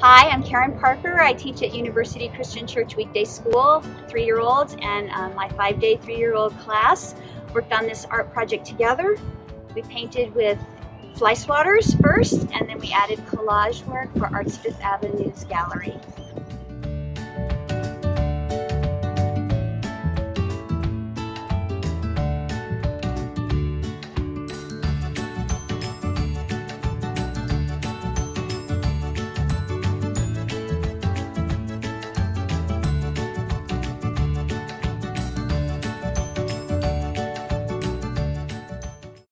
Hi, I'm Karen Parker. I teach at University Christian Church Weekday School, 3-year-olds, and my 5-day 3-year-old class worked on this art project together. We painted with fly swatters first, and then we added collage work for Arts Fifth Avenue's gallery.